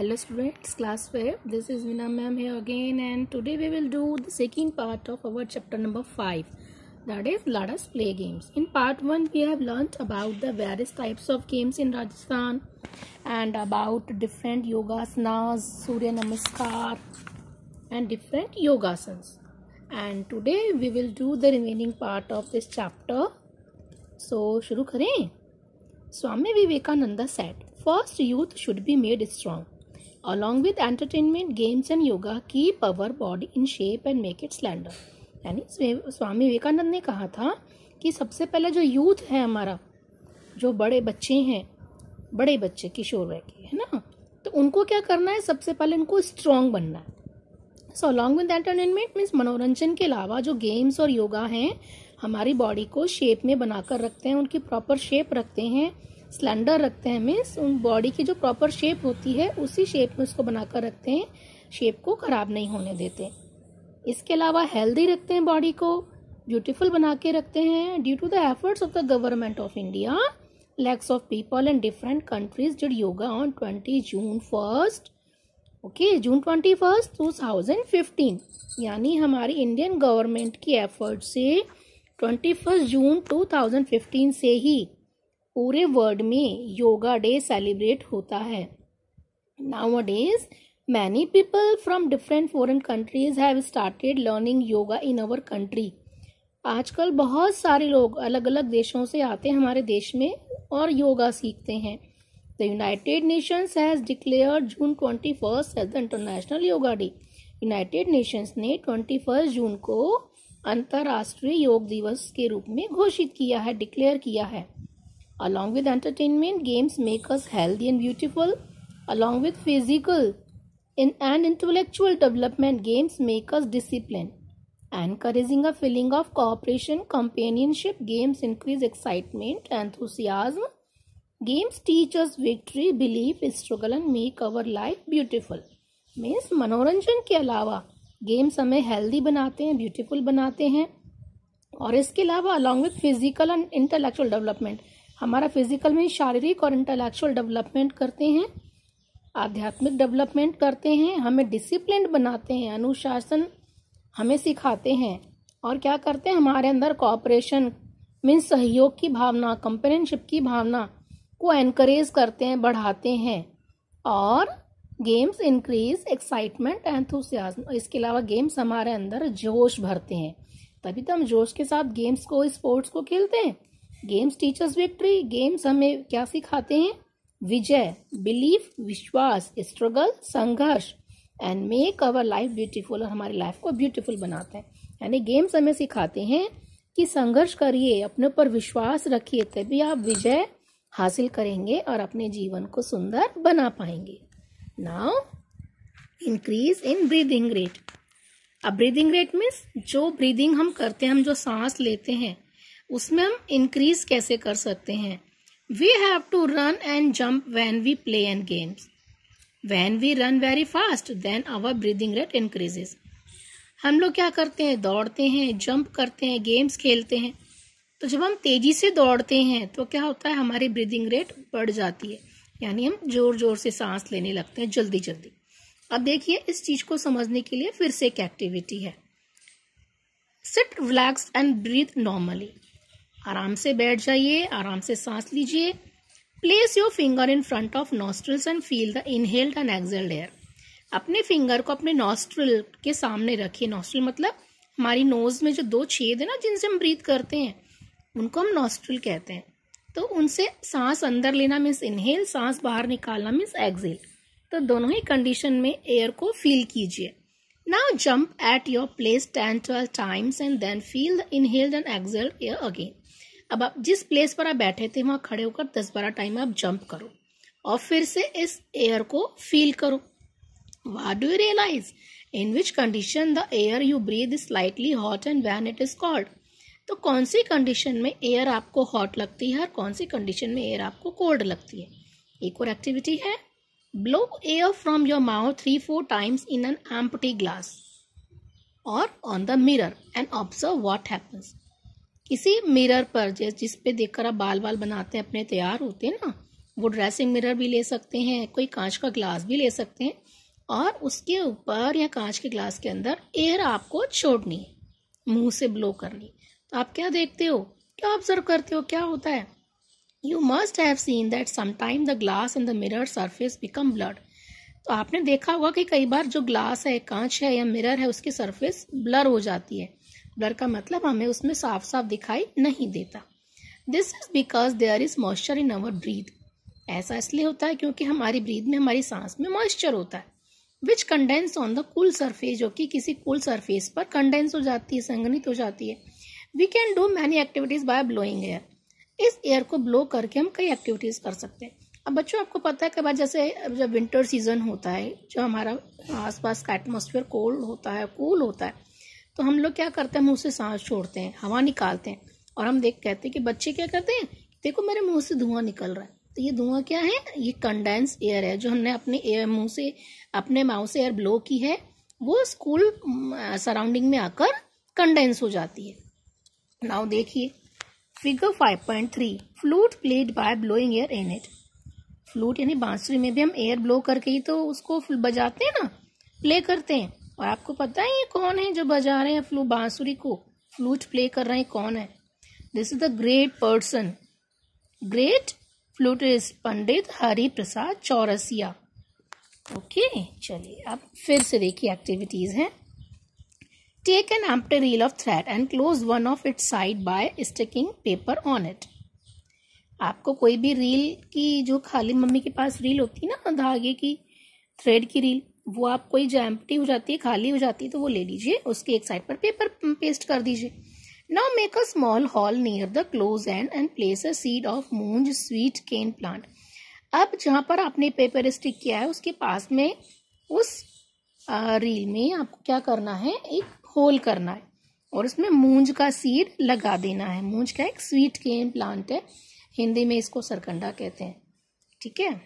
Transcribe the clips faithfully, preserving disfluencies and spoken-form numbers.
Hello students, class five. This is Veena ma'am here again, and today we will do the second part of our chapter number five. That is, let us play games. In part one, we have learnt about the various types of games in Rajasthan and about different yogasanas, Surya Namaskar, and different yogasanas. And today we will do the remaining part of this chapter. So, शुरू करें. Swami Vivekananda said, first, youth should be made strong. Along with entertainment, games and yoga, keep our body in shape and make it slender. यानी स्वामी विवेकानंद ने कहा था कि सबसे पहले जो यूथ है हमारा, जो बड़े बच्चे हैं, बड़े बच्चे किशोर वय के, है ना, तो उनको क्या करना है, सबसे पहले उनको स्ट्रांग बनना है. So along with entertainment means मनोरंजन के अलावा जो गेम्स और योगा हैं हमारी बॉडी को शेप में बनाकर रखते हैं, उनकी प्रॉपर शेप रखते हैं, स्लेंडर रखते हैं. मीन्स उन बॉडी की जो प्रॉपर शेप होती है उसी शेप में उसको बनाकर रखते हैं, शेप को खराब नहीं होने देते. इसके अलावा हेल्दी रखते हैं, बॉडी को ब्यूटीफुल बना के रखते हैं. Due to the efforts of the government of India, lakhs of people in different countries did yoga on twentieth June first. Okay, June twenty first two thousand fifteen. यानी हमारी Indian government की effort से twenty first June two thousand fifteen से ही पूरे world में yoga day celebrate होता है. Nowadays, many people from different foreign countries have started learning yoga in our country. आजकल बहुत सारे लोग अलग अलग देशों से आते हैं हमारे देश में और योगा सीखते हैं. The United Nations has declared June twenty-first as the International Yoga Day. United Nations ने इक्कीस जून को अंतर्राष्ट्रीय योग दिवस के रूप में घोषित किया है, डिक्लेयर किया है. Along with entertainment, games make us healthy and beautiful. Along with physical and intellectual development, games make us disciplined. Encouraging a feeling of cooperation, companionship, games increase excitement, enthusiasm. Games teach us victory, belief, struggle and make our life beautiful. Means मनोरंजन के अलावा games हमें healthy बनाते हैं, beautiful बनाते हैं. और इसके अलावा along with physical and intellectual development, हमारा फिजिकल में शारीरिक और इंटेलेक्चुअल डेवलपमेंट करते हैं, आध्यात्मिक डेवलपमेंट करते हैं, हमें डिसिप्लिन बनाते हैं, अनुशासन हमें सिखाते हैं. और क्या करते हैं, हमारे अंदर कोऑपरेशन मीन्स सहयोग की भावना, कंपेनियनशिप की भावना को एनकरेज करते हैं, बढ़ाते हैं. और गेम्स इंक्रीज एक्साइटमेंट, एंथुसियाज्म. इसके अलावा गेम्स हमारे अंदर जोश भरते हैं, तभी तो हम जोश के साथ गेम्स को, स्पोर्ट्स को खेलते हैं. गेम्स टीचर्स विक्ट्री, गेम्स हमें क्या सिखाते हैं, विजय, बिलीफ, विश्वास, स्ट्रगल, संघर्ष, and make our life beautiful, और हमारी लाइफ को ब्यूटीफुल बनाते हैं. यानी गेम्स हमें सिखाते हैं कि संघर्ष करिए, अपने ऊपर विश्वास रखिए, तभी आप विजय हासिल करेंगे और अपने जीवन को सुंदर बना पाएंगे. Now increase in breathing rate. अब ब्रीदिंग रेट मीन्स जो ब्रीदिंग हम करते हैं, हम जो सांस लेते हैं उसमें हम इंक्रीज कैसे कर सकते हैं. We have to run and jump when we play and games. When we run very fast then our breathing rate increases. हम लोग क्या करते हैं, दौड़ते हैं, जंप करते हैं, गेम्स खेलते हैं. तो जब हम तेजी से दौड़ते हैं तो क्या होता है, हमारी ब्रीदिंग रेट बढ़ जाती है, यानी हम जोर जोर से सांस लेने लगते हैं, जल्दी जल्दी. अब देखिए, इस चीज को समझने के लिए फिर से एक एक्टिविटी है. Sit, relax and breathe normally. आराम से बैठ जाइए, आराम से सांस लीजिए. Place your finger in front of nostrils and feel the inhaled and exhaled air. अपने फिंगर को अपने नॉस्ट्रिल के सामने रखिए. नॉस्ट्रिल मतलब हमारी नोज में जो दो छेद है ना, जिनसे हम ब्रीथ करते हैं, उनको हम नॉस्ट्रिल कहते हैं. तो उनसे सांस अंदर लेना मीन्स इनहेल, सांस बाहर निकालना मीन्स एक्सहेल. तो दोनों ही कंडीशन में एयर को फील कीजिए. Now jump at your place ten twelve times and then feel the inhaled and exhaled air again. अब आप जिस प्लेस पर आप बैठे थे वहां खड़े होकर दस बारह टाइम आप जंप करो और फिर से इस एयर को फील करो. What do you realise, in which condition the air you breathe is slightly hot and when it is cold. तो कौन सी कंडीशन में एयर आपको हॉट लगती है और कौन सी कंडीशन में एयर आपको कोल्ड लगती है. एक और एक्टिविटी है, blow air from your mouth three four times in an empty glass और on the mirror and observe what happens. किसी मिरर पर जिस पे देखकर आप बाल बाल बनाते हैं, अपने तैयार होते हैं ना, वो ड्रेसिंग मिरर भी ले सकते हैं, कोई कांच का ग्लास भी ले सकते हैं, और उसके ऊपर या कांच के ग्लास के अंदर एयर आपको छोड़नी है, मुंह से ब्लो करनी। तो आप क्या देखते हो, क्या ऑब्जर्व करते हो, क्या होता है? You must have seen that sometime the glass in the mirror surface become blood. तो आपने देखा होगा कि कई बार जो ग्लास है, कांच है या मिरर है, उसकी सरफेस ब्लर हो जाती है। ब्लर का मतलब हमें उसमें साफ साफ दिखाई नहीं देता। This is because there is moisture in our breath. ऐसा इसलिए होता है क्योंकि हमारी ब्रीथ में, हमारी सांस में मॉइस्चर होता है, which condense on the cool surface, जो कि किसी कूल सरफेस पर कंडेंस हो जाती है, संघनित हो जाती है। We can do many activities by blowing air. इस एयर को ब्लो करके हम कई एक्टिविटीज कर सकते हैं। अब बच्चों आपको पता है कि बाद जैसे जब विंटर सीजन होता है, जो हमारा आसपास का एटमॉस्फेयर कोल्ड होता है, कूल होता है, तो हम लोग क्या करते हैं, मुंह से सांस छोड़ते हैं, हवा निकालते हैं, और हम देख कहते हैं कि बच्चे क्या करते हैं, देखो मेरे मुंह से धुआं निकल रहा है। तो ये धुआं क्या है, ये कंडेंस एयर है, जो हमने अपने एयर मुंह से, अपने माउथ से एयर ब्लो की है, वो स्कूल सराउंडिंग में आकर कंडेंस हो जाती है। नाउ देखिए figure five point three, flute played by blowing air in it. Flute यानी बांसुरी में भी हम एयर ब्लो करके ही तो उसको बजाते हैं ना, प्ले करते हैं। और आपको पता है ये कौन है जो बजा रहे हैं फ्लू बांसुरी को, फ्लूट प्ले कर रहे हैं, कौन है? This is the great person, great flutist Pandit Hari Prasad Chaurasia. Okay, चलिए अब फिर से देखिए एक्टिविटीज हैं। Take an empty reel of thread and close one of its side by sticking paper on it. आपको कोई भी रील की, जो खाली मम्मी के पास रील होती है ना, धागे की, थ्रेड की रील, वो आप कोई जो एम्प्टी हो जाती है, खाली हो जाती है, तो वो ले लीजिए, उसके एक साइड पर पेपर पेस्ट कर दीजिए। Now make a small hole near the close end and place a seed of munj sweet cane plant. अब जहां पर आपने पेपर स्टिक किया है, उसके पास में, उस आ, रील में आपको क्या करना है, एक होल करना है, और उसमें मूंज का सीड लगा देना है। मूंज का एक स्वीट केन प्लांट है, हिंदी में इसको सरकंडा कहते हैं, ठीक है।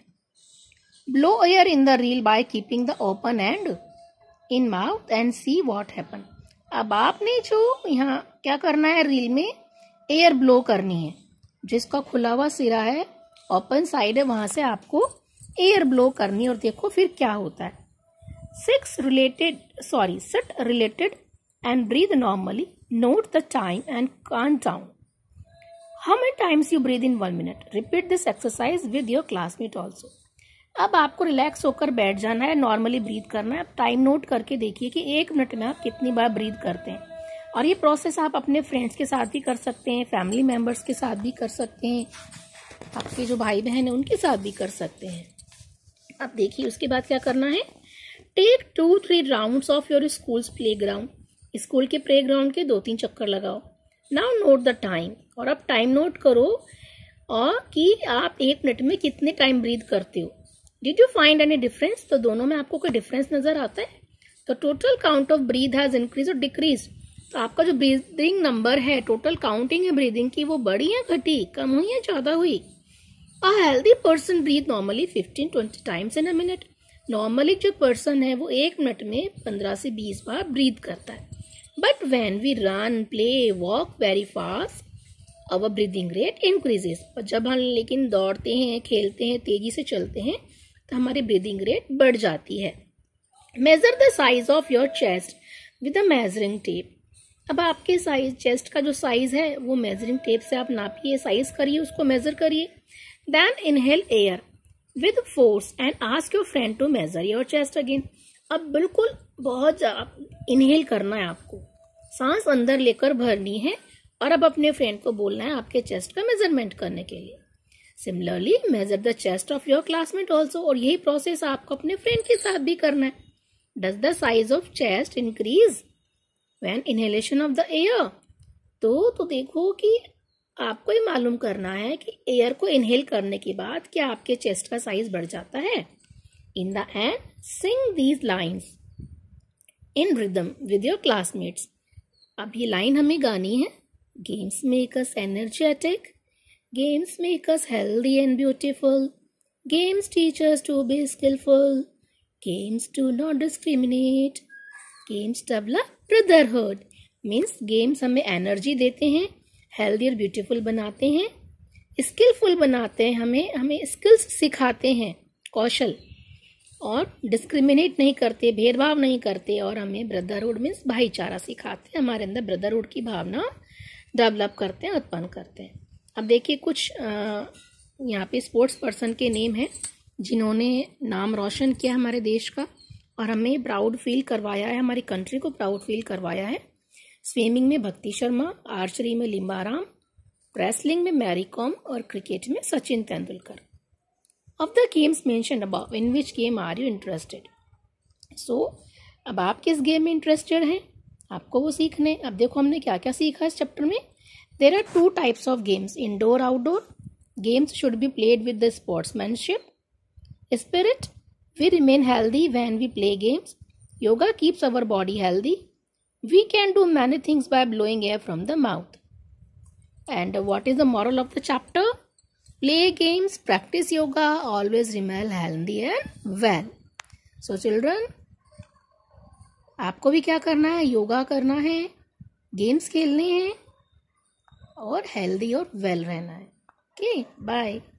Blow air in the reel by keeping the open end in mouth and see what happen. अब आपने जो यहाँ क्या करना है, रील में एयर ब्लो करनी है, जिसका खुला हुआ सिरा है, ओपन साइड है, वहां से आपको एयर ब्लो करनी है, और देखो फिर क्या होता है। Six related sorry sit related and breathe normally, note the time and count down how many times you breathe in one minute. Repeat this exercise with your classmate also. अब आपको रिलैक्स होकर बैठ जाना है, नॉर्मली ब्रीथ करना है। अब time note करके देखिए कि एक मिनट में आप कितनी बार ब्रीथ करते हैं, और ये प्रोसेस आप अपने फ्रेंड्स के साथ भी कर सकते हैं, फैमिली मेंबर्स के साथ भी कर सकते हैं, आपके जो भाई बहन है उनके साथ भी कर सकते हैं। अब देखिए उसके बाद क्या करना है, take two three rounds of your schools playground. School के प्ले ग्राउंड के दो तीन चक्कर लगाओ। नाउ नोट द टाइम, और अब टाइम नोट करो और कि आप एक मिनट में कितने टाइम ब्रीथ करते हो। Did you find any difference? तो दोनों में आपको कोई डिफरेंस नजर आता है? तो total count of breath has increase और डिक्रीज। तो आपका जो ब्रीदिंग नंबर है, टोटल काउंटिंग है ब्रीदिंग की, वो बढ़ी या घटी, कम हुई या ज्यादा हुई? A healthy person breathe normally fifteen twenty times in a minute. Normally जो पर्सन है वो एक मिनट में पंद्रह से बीस बार ब्रीथ करता है। But when we run, play, walk very fast, our breathing rate increases. जब हम लेकिन दौड़ते हैं, खेलते हैं, तेजी से चलते हैं, तो हमारी ब्रीदिंग रेट बढ़ जाती है। Measure the size of your chest with a measuring tape. अब आपके साइज, चेस्ट का जो साइज है वो मेजरिंग टेप से आप नापिए, साइज करिए, उसको मेजर करिए। Then inhale air with force and ask your friend to measure your chest again. अब बिल्कुल बहुत इनहेल करना है आपको, सांस अंदर लेकर भरनी है, और अब अपने फ्रेंड को बोलना है आपके चेस्ट का मेजरमेंट करने के लिए। Similarly measure the chest of your classmate also, और यही प्रोसेस आपको अपने फ्रेंड के साथ भी करना है। Does the size of chest increase when inhalation of the air? तो तो देखो कि आपको ही मालूम करना है कि एयर को इनहेल करने के बाद क्या आपके चेस्ट का साइज बढ़ जाता है। In the end sing these lines in rhythm with your classmates. अब ये लाइन हमें गानी है। Games make us energetic, games make us healthy and beautiful, games teach us to be skillful, games do not discriminate, games develop brotherhood। Means games हमें energy देते हैं, healthy और beautiful बनाते हैं, स्किलफुल बनाते हैं, हमें हमें स्किल्स सिखाते हैं, कौशल, और डिस्क्रिमिनेट नहीं करते, भेदभाव नहीं करते, और हमें ब्रदरहुड मीन्स भाईचारा सिखाते हैं, हमारे अंदर ब्रदरहुड की भावना डेवलप करते हैं, उत्पन्न करते हैं। अब देखिए कुछ यहाँ पे स्पोर्ट्स पर्सन के नेम हैं जिन्होंने नाम रोशन किया हमारे देश का और हमें प्राउड फील करवाया है, हमारी कंट्री को प्राउड फील करवाया है। स्विमिंग में भक्ति शर्मा, आर्चरी में लिम्बाराम, रेसलिंग में मैरी कॉम और क्रिकेट में Sachin Tendulkar. Of the games mentioned above, in which game are you interested? So अब आप किस गेम में इंटरेस्टेड हैं, आपको वो सीखने। अब देखो हमने क्या क्या सीखा इस चैप्टर में। There are two types of games, indoor outdoor. Games should be played with the sportsmanship spirit. We remain healthy when we play games. Yoga keeps our body healthy. We can do many things by blowing air from the mouth. And what is the moral of the chapter? Play games, practice yoga, always remain healthy and well. So children, आपको भी क्या करना है, योगा करना है, games खेलने हैं और हेल्दी और वेल रहना है। Okay, bye.